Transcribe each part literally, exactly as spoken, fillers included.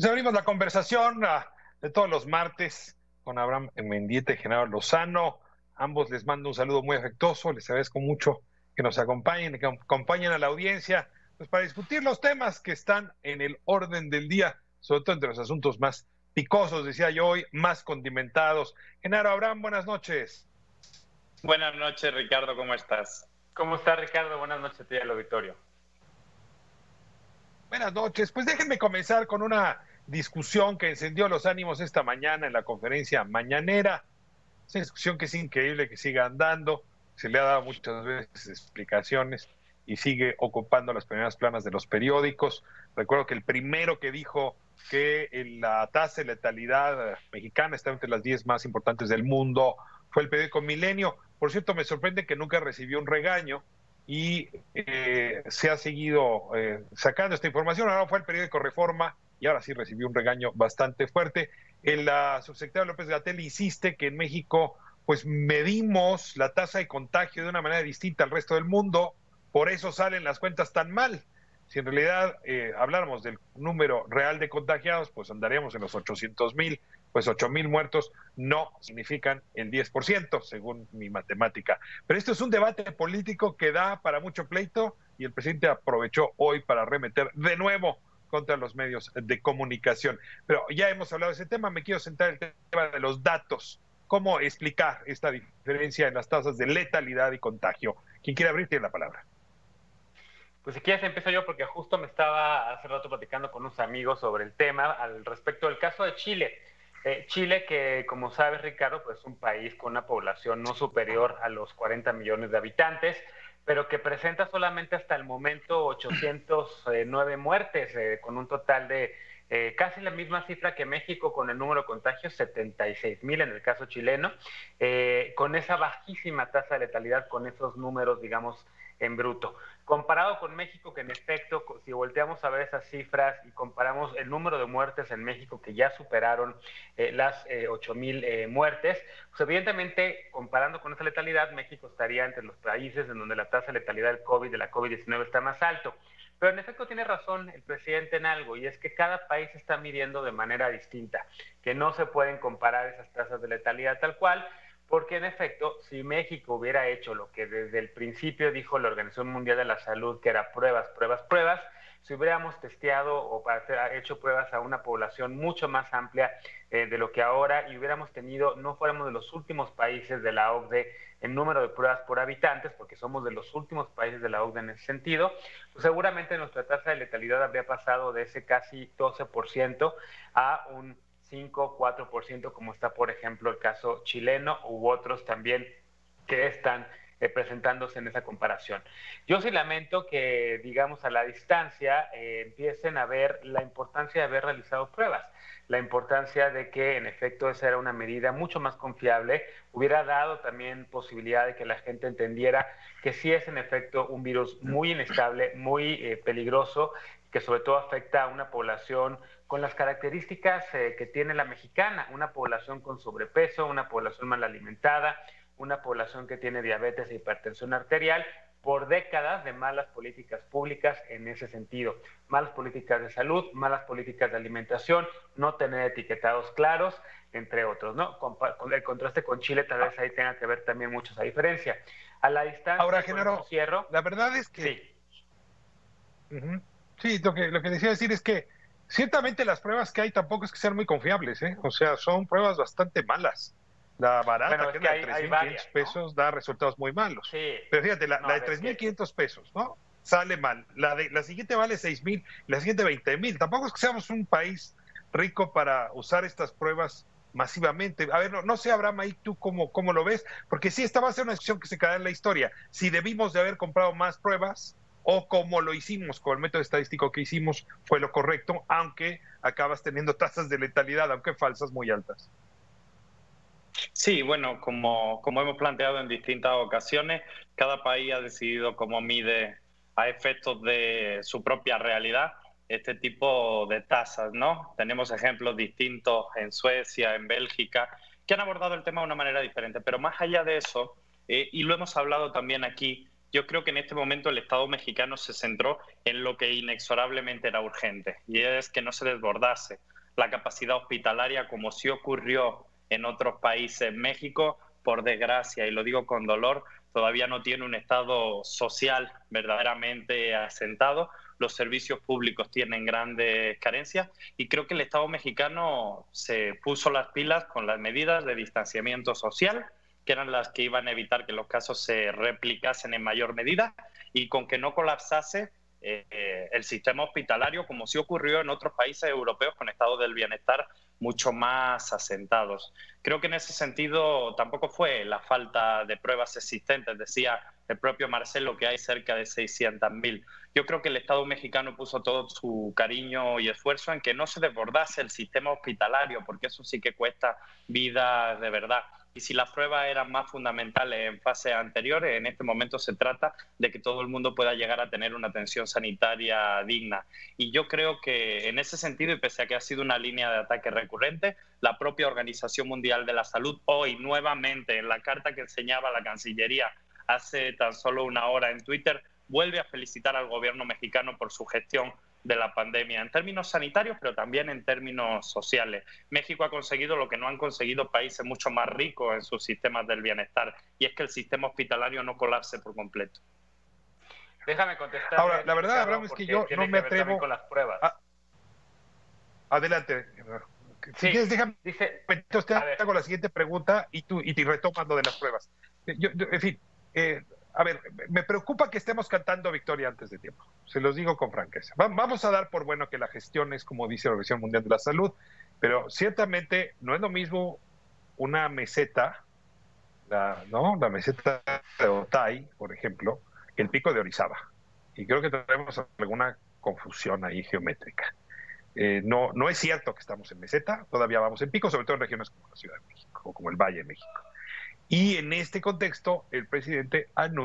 Pues abrimos la conversación ah, de todos los martes con Abraham Mendieta y Genaro Lozano. Ambos les mando un saludo muy afectuoso. Les agradezco mucho que nos acompañen, que acompañen a la audiencia, pues para discutir los temas que están en el orden del día, sobre todo entre los asuntos más picosos, decía yo hoy, más condimentados. Genaro, Abraham, buenas noches. Buenas noches, Ricardo, ¿cómo estás? ¿Cómo está, Ricardo? Buenas noches a ti, al auditorio. Buenas noches. Pues déjenme comenzar con una discusión que encendió los ánimos esta mañana en la conferencia mañanera. Es una discusión que es increíble que siga andando, se le ha dado muchas veces explicaciones y sigue ocupando las primeras planas de los periódicos. Recuerdo que el primero que dijo que la tasa de letalidad mexicana está entre las diez más importantes del mundo fue el periódico Milenio. Por cierto, me sorprende que nunca recibió un regaño y eh, se ha seguido eh, sacando esta información. Ahora fue el periódico Reforma y ahora sí recibió un regaño bastante fuerte. El uh, subsecretario López-Gatell insiste que en México pues medimos la tasa de contagio de una manera distinta al resto del mundo, por eso salen las cuentas tan mal. Si en realidad eh, habláramos del número real de contagiados, pues andaríamos en los ochocientos mil, pues ocho mil muertos no significan el diez por ciento, según mi matemática. Pero esto es un debate político que da para mucho pleito y el presidente aprovechó hoy para arremeter de nuevo contra los medios de comunicación. Pero ya hemos hablado de ese tema, me quiero centrar en el tema de los datos. ¿Cómo explicar esta diferencia en las tasas de letalidad y contagio? ¿Quién quiere abrir tiene la palabra? Pues si quieres empiezo yo, porque justo me estaba hace rato platicando con unos amigos sobre el tema al respecto del caso de Chile. Eh, Chile, que como sabes, Ricardo, pues es un país con una población no superior a los cuarenta millones de habitantes, pero que presenta solamente hasta el momento ochocientas nueve muertes, eh, con un total de eh, casi la misma cifra que México con el número de contagios, setenta y seis mil en el caso chileno, eh, con esa bajísima tasa de letalidad, con esos números, digamos, en bruto. Comparado con México, que en efecto, si volteamos a ver esas cifras y comparamos el número de muertes en México, que ya superaron eh, las eh, ocho mil eh, muertes, pues evidentemente, comparando con esa letalidad, México estaría entre los países en donde la tasa de letalidad del COVID, de la COVID diecinueve, está más alto. Pero en efecto tiene razón el presidente en algo, y es que cada país está midiendo de manera distinta, que no se pueden comparar esas tasas de letalidad tal cual, porque en efecto, si México hubiera hecho lo que desde el principio dijo la Organización Mundial de la Salud, que era pruebas, pruebas, pruebas, si hubiéramos testeado o hecho pruebas a una población mucho más amplia eh, de lo que ahora, y hubiéramos tenido, no fuéramos de los últimos países de la O C D E en número de pruebas por habitantes, porque somos de los últimos países de la O C D E en ese sentido, pues seguramente nuestra tasa de letalidad habría pasado de ese casi doce por ciento a un cinco o cuatro por ciento, como está, por ejemplo, el caso chileno u otros también que están eh, presentándose en esa comparación. Yo sí lamento que, digamos, a la distancia eh, empiecen a ver la importancia de haber realizado pruebas, la importancia de que, en efecto, esa era una medida mucho más confiable, hubiera dado también posibilidad de que la gente entendiera que sí es, en efecto, un virus muy inestable, muy eh, peligroso, que sobre todo afecta a una población con las características eh, que tiene la mexicana, una población con sobrepeso, una población mal alimentada, una población que tiene diabetes e hipertensión arterial, por décadas de malas políticas públicas en ese sentido. Malas políticas de salud, malas políticas de alimentación, no tener etiquetados claros, entre otros, ¿no? Con, con el contraste con Chile, tal vez ahí tenga que ver también mucho esa diferencia. A la distancia, ahora, Genaro, cierro, la verdad es que... Sí. Uh-huh. Sí, lo que, lo que decía decir es que ciertamente las pruebas que hay tampoco es que sean muy confiables, ¿eh? O sea, son pruebas bastante malas. La barata, bueno, que es es que la de hay, tres hay mil quinientos varias, pesos, ¿no? da resultados muy malos. Sí. Pero fíjate, la, No, la de ver, tres mil que... quinientos pesos, ¿no? Sale mal. La, de, la siguiente vale seis mil, la siguiente veinte mil. Tampoco es que seamos un país rico para usar estas pruebas masivamente. A ver, no, no sé, Abraham, ahí tú cómo, cómo lo ves, porque sí, esta va a ser una discusión que se quedará en la historia. Si debimos de haber comprado más pruebas o como lo hicimos con el método estadístico que hicimos fue lo correcto, aunque acabas teniendo tasas de letalidad, aunque falsas, muy altas. Sí, bueno, como, como hemos planteado en distintas ocasiones, cada país ha decidido cómo mide a efectos de su propia realidad este tipo de tasas, ¿no? Tenemos ejemplos distintos en Suecia, en Bélgica, que han abordado el tema de una manera diferente. Pero más allá de eso, eh, y lo hemos hablado también aquí, yo creo que en este momento el Estado mexicano se centró en lo que inexorablemente era urgente, y es que no se desbordase la capacidad hospitalaria, como sí ocurrió en otros países. México, por desgracia, y lo digo con dolor, todavía no tiene un Estado social verdaderamente asentado. Los servicios públicos tienen grandes carencias y creo que el Estado mexicano se puso las pilas con las medidas de distanciamiento social, que eran las que iban a evitar que los casos se replicasen en mayor medida, y con que no colapsase eh, eh, el sistema hospitalario, como sí ocurrió en otros países europeos con estados del bienestar mucho más asentados. Creo que en ese sentido tampoco fue la falta de pruebas existentes. Decía el propio Marcelo que hay cerca de seiscientas mil. Yo creo que el Estado mexicano puso todo su cariño y esfuerzo en que no se desbordase el sistema hospitalario, porque eso sí que cuesta vidas de verdad. Y si las pruebas eran más fundamentales en fases anteriores, en este momento se trata de que todo el mundo pueda llegar a tener una atención sanitaria digna. Y yo creo que en ese sentido, y pese a que ha sido una línea de ataque recurrente, la propia Organización Mundial de la Salud hoy nuevamente en la carta que enseñaba la Cancillería hace tan solo una hora en Twitter, vuelve a felicitar al gobierno mexicano por su gestión de la pandemia, en términos sanitarios, pero también en términos sociales. México ha conseguido lo que no han conseguido países mucho más ricos en sus sistemas del bienestar, y es que el sistema hospitalario no colapse por completo. Déjame contestar. Ahora, la verdad, Abraham, es que yo no me atrevo con las pruebas. A... Adelante. Si sí, quieres, déjame. Dice, entonces te hago la siguiente pregunta y tú y te retomas lo de las pruebas. Yo, yo, en fin, eh, a ver, me preocupa que estemos cantando victoria antes de tiempo. Se los digo con franqueza. Vamos a dar por bueno que la gestión es como dice la Organización Mundial de la Salud, pero ciertamente no es lo mismo una meseta, la, ¿no? La meseta de Otay, por ejemplo, que el pico de Orizaba. Y creo que tenemos alguna confusión ahí geométrica. Eh, no, no es cierto que estamos en meseta, todavía vamos en pico, sobre todo en regiones como la Ciudad de México o como el Valle de México. Y en este contexto, el presidente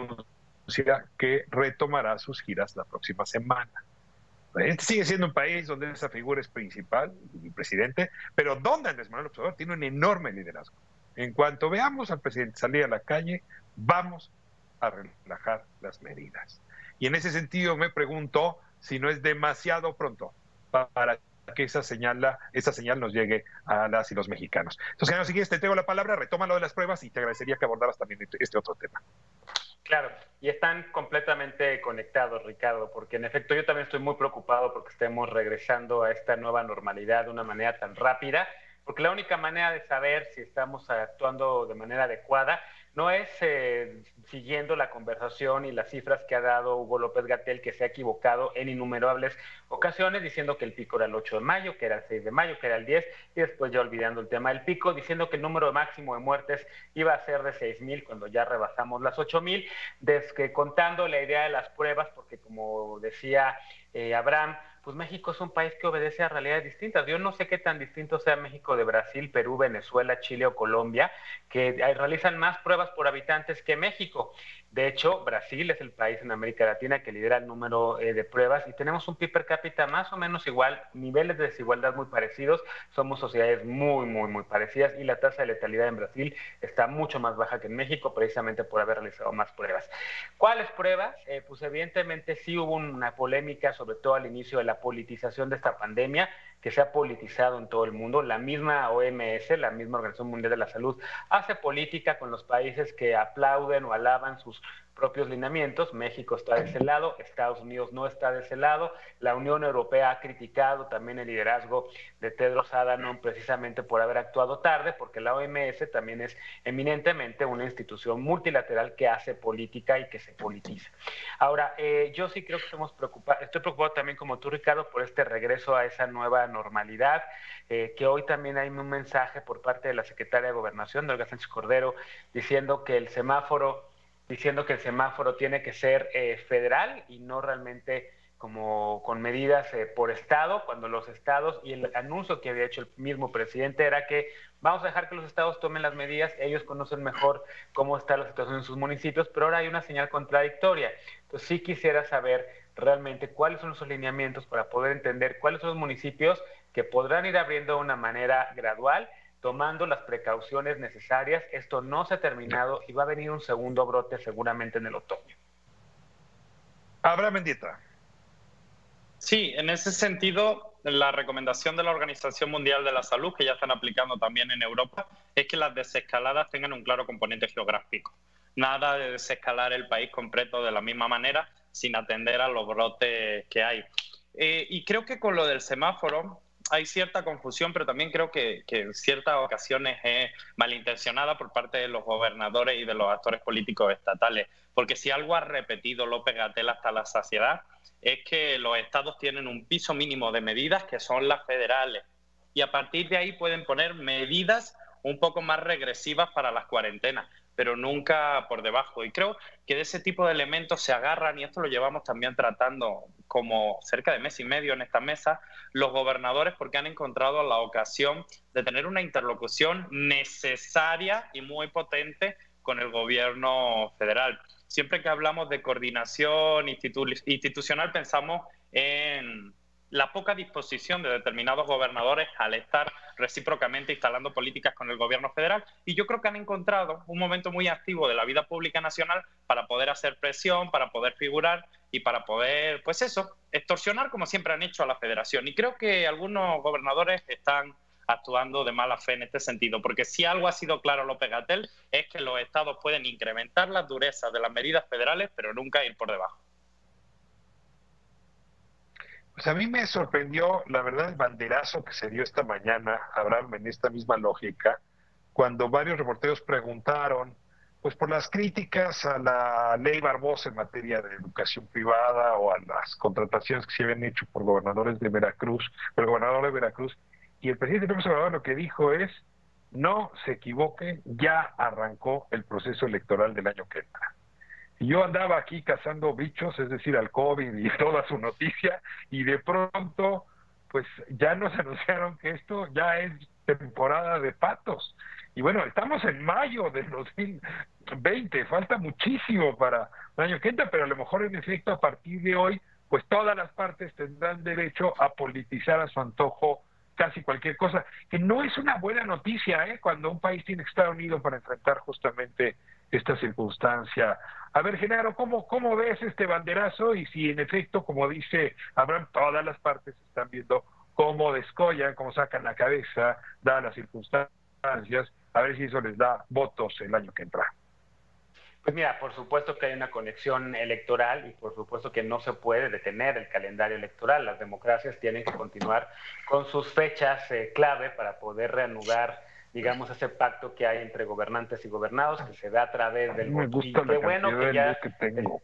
anuncia que retomará sus giras la próxima semana. Este sigue siendo un país donde esa figura es principal, el presidente, pero donde Andrés Manuel López Obrador tiene un enorme liderazgo. En cuanto veamos al presidente salir a la calle, vamos a relajar las medidas. Y en ese sentido me pregunto si no es demasiado pronto para que esa señal, esa señal nos llegue a las y los mexicanos. Entonces, si quieres, te tengo la palabra, retoma lo de las pruebas y te agradecería que abordaras también este otro tema. Claro, y están completamente conectados, Ricardo, porque en efecto yo también estoy muy preocupado porque estemos regresando a esta nueva normalidad de una manera tan rápida, porque la única manera de saber si estamos actuando de manera adecuada no es eh, siguiendo la conversación y las cifras que ha dado Hugo López-Gatell, que se ha equivocado en innumerables ocasiones, diciendo que el pico era el ocho de mayo, que era el seis de mayo, que era el diez, y después ya olvidando el tema del pico, diciendo que el número máximo de muertes iba a ser de seis mil cuando ya rebasamos las ocho mil, descontando la idea de las pruebas, porque como decía eh, Abraham, pues México es un país que obedece a realidades distintas. Yo no sé qué tan distinto sea México de Brasil, Perú, Venezuela, Chile o Colombia, que realizan más pruebas por habitantes que México. De hecho, Brasil es el país en América Latina que lidera el número eh, de pruebas y tenemos un P I B per cápita más o menos igual, niveles de desigualdad muy parecidos, somos sociedades muy, muy, muy parecidas y la tasa de letalidad en Brasil está mucho más baja que en México precisamente por haber realizado más pruebas. ¿Cuáles pruebas? Eh, pues evidentemente sí hubo una polémica, sobre todo al inicio de la politización de esta pandemia, que se ha politizado en todo el mundo. La misma O M S, la misma Organización Mundial de la Salud, hace política con los países que aplauden o alaban sus propios lineamientos. México está de ese lado, Estados Unidos no está de ese lado. La Unión Europea ha criticado también el liderazgo de Tedros Adhanom precisamente por haber actuado tarde, porque la O M S también es eminentemente una institución multilateral que hace política y que se politiza. Ahora, eh, yo sí creo que estamos preocupados, estoy preocupado también como tú, Ricardo, por este regreso a esa nueva normalidad, eh, que hoy también hay un mensaje por parte de la secretaria de Gobernación, de Olga Sánchez Cordero, diciendo que el semáforo diciendo que el semáforo tiene que ser eh, federal y no realmente como con medidas eh, por estado, cuando los estados, y el anuncio que había hecho el mismo presidente era que vamos a dejar que los estados tomen las medidas, ellos conocen mejor cómo está la situación en sus municipios, pero ahora hay una señal contradictoria. Entonces sí quisiera saber realmente cuáles son los lineamientos para poder entender cuáles son los municipios que podrán ir abriendo de una manera gradual, tomando las precauciones necesarias. Esto no se ha terminado y va a venir un segundo brote seguramente en el otoño. Abraham Mendieta. Sí, en ese sentido, la recomendación de la Organización Mundial de la Salud, que ya están aplicando también en Europa, es que las desescaladas tengan un claro componente geográfico. Nada de desescalar el país completo de la misma manera sin atender a los brotes que hay. Eh, y creo que con lo del semáforo hay cierta confusión, pero también creo que, que en ciertas ocasiones es malintencionada por parte de los gobernadores y de los actores políticos estatales. Porque si algo ha repetido López-Gatell hasta la saciedad, es que los estados tienen un piso mínimo de medidas que son las federales. Y a partir de ahí pueden poner medidas un poco más regresivas para las cuarentenas, pero nunca por debajo. Y creo que de ese tipo de elementos se agarran, y esto lo llevamos también tratando como cerca de mes y medio en esta mesa, los gobernadores, porque han encontrado la ocasión de tener una interlocución necesaria y muy potente con el gobierno federal. Siempre que hablamos de coordinación institu- institucional pensamos en la poca disposición de determinados gobernadores al estar recíprocamente instalando políticas con el gobierno federal, y yo creo que han encontrado un momento muy activo de la vida pública nacional para poder hacer presión, para poder figurar y para poder, pues eso, extorsionar como siempre han hecho a la federación. Y creo que algunos gobernadores están actuando de mala fe en este sentido, porque si algo ha sido claro López-Gatell es que los estados pueden incrementar las durezas de las medidas federales, pero nunca ir por debajo. Pues a mí me sorprendió, la verdad, el banderazo que se dio esta mañana, Abraham, en esta misma lógica, cuando varios reporteros preguntaron, pues por las críticas a la ley Barbosa en materia de educación privada o a las contrataciones que se habían hecho por gobernadores de Veracruz, por el gobernador de Veracruz, y el presidente López Obrador lo que dijo es, no se equivoquen, ya arrancó el proceso electoral del año que entra. Y yo andaba aquí cazando bichos, es decir, al COVID y toda su noticia, y de pronto, pues ya nos anunciaron que esto ya es temporada de patos. Y bueno, estamos en mayo del dos mil veinte, falta muchísimo para el año que entra, pero a lo mejor en efecto a partir de hoy, pues todas las partes tendrán derecho a politizar a su antojo casi cualquier cosa, que no es una buena noticia, ¿eh? Cuando un país tiene que estar unido para enfrentar justamente esta circunstancia. A ver, Genaro, ¿cómo, ¿cómo ves este banderazo? Y si en efecto, como dice Abraham, todas las partes están viendo cómo descollan, cómo sacan la cabeza, dadas las circunstancias, a ver si eso les da votos el año que entra. Pues mira, por supuesto que hay una conexión electoral y por supuesto que no se puede detener el calendario electoral. Las democracias tienen que continuar con sus fechas eh, clave para poder reanudar, digamos, ese pacto que hay entre gobernantes y gobernados, que se da a través del voto. Me gusta y qué la bueno que ya que tengo.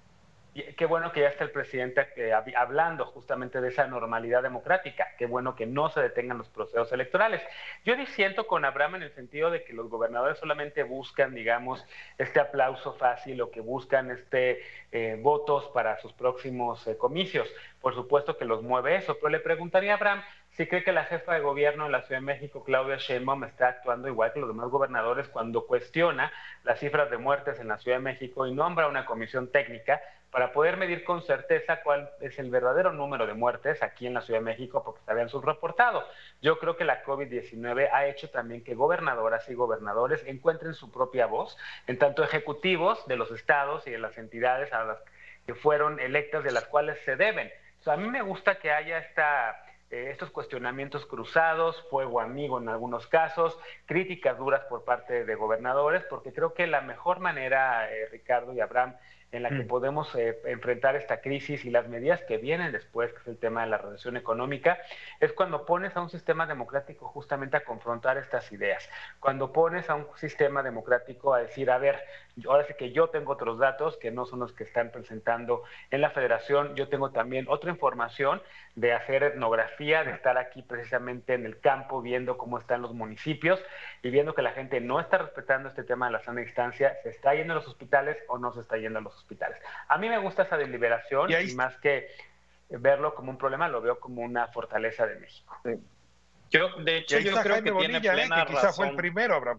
Qué bueno que ya está el presidente eh, hablando justamente de esa normalidad democrática. Qué bueno que no se detengan los procesos electorales. Yo disiento con Abraham en el sentido de que los gobernadores solamente buscan, digamos, este aplauso fácil o que buscan este eh, votos para sus próximos eh, comicios. Por supuesto que los mueve eso, pero le preguntaría a Abraham si cree que la jefa de gobierno en la Ciudad de México, Claudia Sheinbaum, está actuando igual que los demás gobernadores cuando cuestiona las cifras de muertes en la Ciudad de México y nombra una comisión técnica para poder medir con certeza cuál es el verdadero número de muertes aquí en la Ciudad de México, porque se habían subreportado. Yo creo que la COVID diecinueve ha hecho también que gobernadoras y gobernadores encuentren su propia voz, en tanto ejecutivos de los estados y de las entidades a las que fueron electas, de las cuales se deben. O sea, a mí me gusta que haya esta... Eh, estos cuestionamientos cruzados, fuego amigo en algunos casos, críticas duras por parte de gobernadores, porque creo que la mejor manera, eh, Ricardo y Abraham, en la que mm. podemos eh, enfrentar esta crisis y las medidas que vienen después, que es el tema de la recesión económica, es cuando pones a un sistema democrático justamente a confrontar estas ideas, cuando pones a un sistema democrático a decir, a ver, ahora sí que yo tengo otros datos que no son los que están presentando en la federación, yo tengo también otra información de hacer etnografía, de estar aquí precisamente en el campo viendo cómo están los municipios y viendo que la gente no está respetando este tema de la sana distancia, se está yendo a los hospitales o no se está yendo a los hospitales. A mí me gusta esa deliberación y, y más que verlo como un problema, lo veo como una fortaleza de México. Sí. Yo, de hecho, yo creo Jaime que Bonilla, tiene plena eh, que quizá razón. fue el primero, Abraham.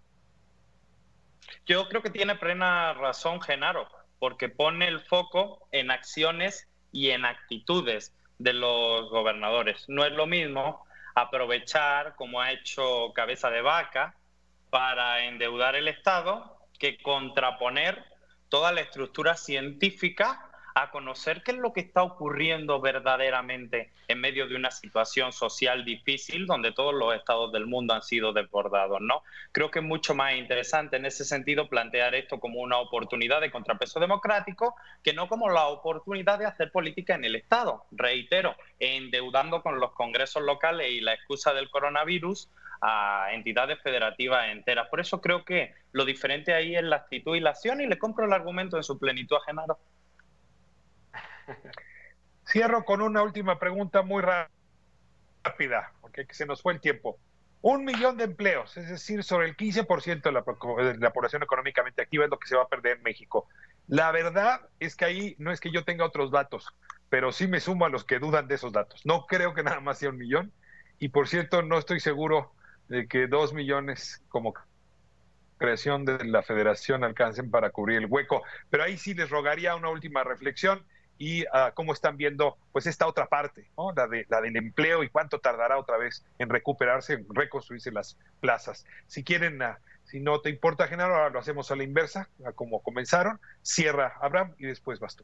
Yo creo que tiene plena razón, Genaro, porque pone el foco en acciones y en actitudes de los gobernadores. No es lo mismo aprovechar, como ha hecho Cabeza de Vaca, para endeudar el Estado, que contraponer toda la estructura científica a conocer qué es lo que está ocurriendo verdaderamente en medio de una situación social difícil donde todos los estados del mundo han sido desbordados, ¿no? Creo que es mucho más interesante en ese sentido plantear esto como una oportunidad de contrapeso democrático que no como la oportunidad de hacer política en el Estado. Reitero, endeudando con los congresos locales y la excusa del coronavirus a entidades federativas enteras. Por eso creo que lo diferente ahí es la actitud y la acción, y le compro el argumento en su plenitud a Genaro. Cierro con una última pregunta muy rápida, porque se nos fue el tiempo. Un millón de empleos, es decir, sobre el quince por ciento de la, de la población económicamente activa es lo que se va a perder en México. La verdad es que ahí no es que yo tenga otros datos, pero sí me sumo a los que dudan de esos datos. No creo que nada más sea un millón, y por cierto, no estoy seguro de que dos millones como creación de la federación alcancen para cubrir el hueco. Pero ahí sí les rogaría una última reflexión y uh, cómo están viendo pues esta otra parte, ¿no? La, de, la del empleo y cuánto tardará otra vez en recuperarse, en reconstruirse las plazas. Si quieren, uh, si no te importa, Genaro, ahora lo hacemos a la inversa, a como comenzaron. Cierra Abraham y después vas tú.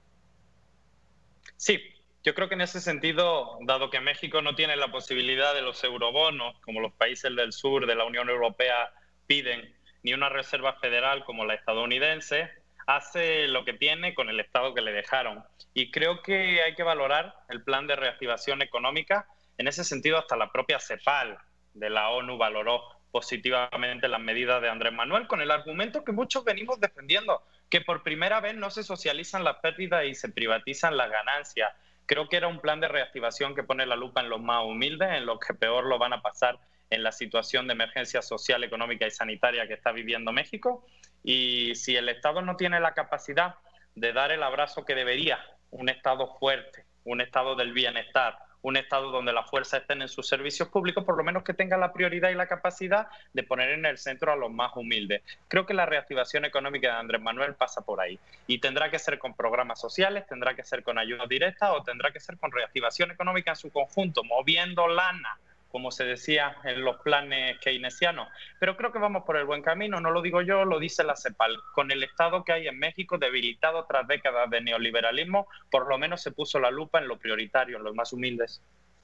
Sí. Yo creo que en ese sentido, dado que México no tiene la posibilidad de los eurobonos, como los países del sur de la Unión Europea piden, ni una reserva federal como la estadounidense, hace lo que tiene con el Estado que le dejaron. Y creo que hay que valorar el plan de reactivación económica. En ese sentido, hasta la propia CEPAL de la ONU valoró positivamente las medidas de Andrés Manuel, con el argumento que muchos venimos defendiendo, que por primera vez no se socializan las pérdidas y se privatizan las ganancias. Creo que era un plan de reactivación que pone la lupa en los más humildes, en los que peor lo van a pasar en la situación de emergencia social, económica y sanitaria que está viviendo México. Y si el Estado no tiene la capacidad de dar el abrazo que debería, un Estado fuerte, un Estado del bienestar, un Estado donde las fuerzas estén en sus servicios públicos, por lo menos que tenga la prioridad y la capacidad de poner en el centro a los más humildes. Creo que la reactivación económica de Andrés Manuel pasa por ahí. Y tendrá que ser con programas sociales, tendrá que ser con ayuda directa o tendrá que ser con reactivación económica en su conjunto, moviendo lana, como se decía en los planes keynesianos. Pero creo que vamos por el buen camino, no lo digo yo, lo dice la CEPAL. Con el Estado que hay en México, debilitado tras décadas de neoliberalismo, por lo menos se puso la lupa en lo prioritario, en los más humildes.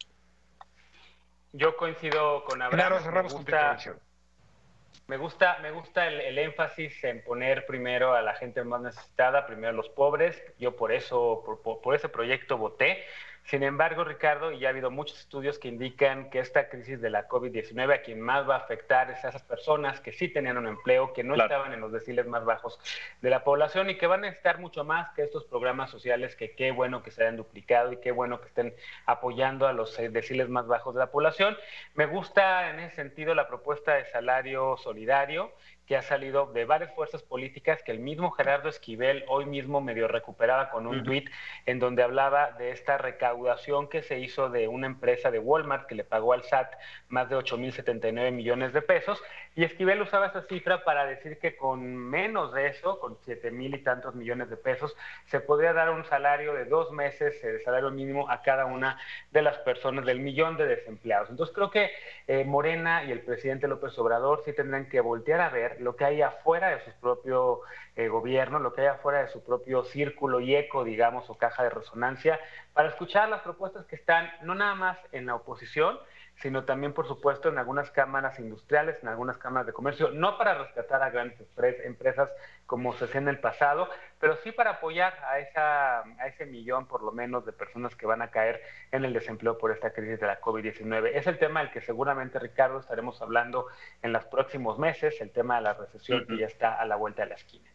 Yo coincido con Abraham. Claro, cerramos con tu intervención. Me gusta, me gusta el, el énfasis en poner primero a la gente más necesitada, primero a los pobres. Yo por eso, por, por ese proyecto voté. Sin embargo, Ricardo, y ya ha habido muchos estudios que indican que esta crisis de la COVID diecinueve a quien más va a afectar es a esas personas que sí tenían un empleo, que no claro. estaban en los deciles más bajos de la población y que van a necesitar mucho más que estos programas sociales, que qué bueno que se hayan duplicado y qué bueno que estén apoyando a los deciles más bajos de la población. Me gusta en ese sentido la propuesta de salario solidario que ha salido de varias fuerzas políticas, que el mismo Gerardo Esquivel hoy mismo medio recuperaba con un uh-huh. tuit en donde hablaba de esta recaudación que se hizo de una empresa de Walmart que le pagó al S A T más de ocho mil setenta y nueve millones de pesos, y Esquivel usaba esa cifra para decir que con menos de eso, con siete mil y tantos millones de pesos, se podría dar un salario de dos meses de salario mínimo a cada una de las personas del millón de desempleados. Entonces creo que eh, Morena y el presidente López Obrador sí tendrán que voltear a ver lo que hay afuera de su propio eh, gobierno, lo que hay afuera de su propio círculo y eco, digamos, o caja de resonancia, para escuchar las propuestas que están no nada más en la oposición, sino también, por supuesto, en algunas cámaras industriales, en algunas cámaras de comercio, no para rescatar a grandes empresas como se hacía en el pasado, pero sí para apoyar a, esa, a ese millón, por lo menos, de personas que van a caer en el desempleo por esta crisis de la COVID diecinueve. Es el tema del que seguramente, Ricardo, estaremos hablando en los próximos meses, el tema de la recesión uh-huh. que ya está a la vuelta de la esquina.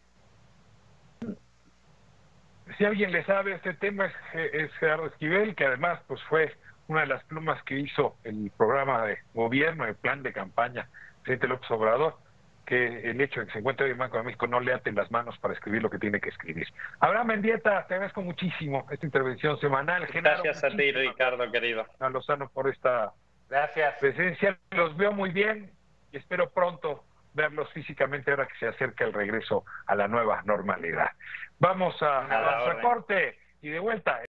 Si alguien le sabe este tema es, es Gerardo Esquivel, que además pues fue una de las plumas que hizo el programa de gobierno, el plan de campaña del presidente López Obrador, que el hecho de que se encuentre hoy en Banco de México no le aten las manos para escribir lo que tiene que escribir. Abraham Mendieta, te agradezco muchísimo esta intervención semanal. Genaro, gracias a ti, Ricardo, querido. A Lozano por esta gracias. presencia. Los veo muy bien y espero pronto verlos físicamente ahora que se acerca el regreso a la nueva normalidad. Vamos a, a, a corte y de vuelta.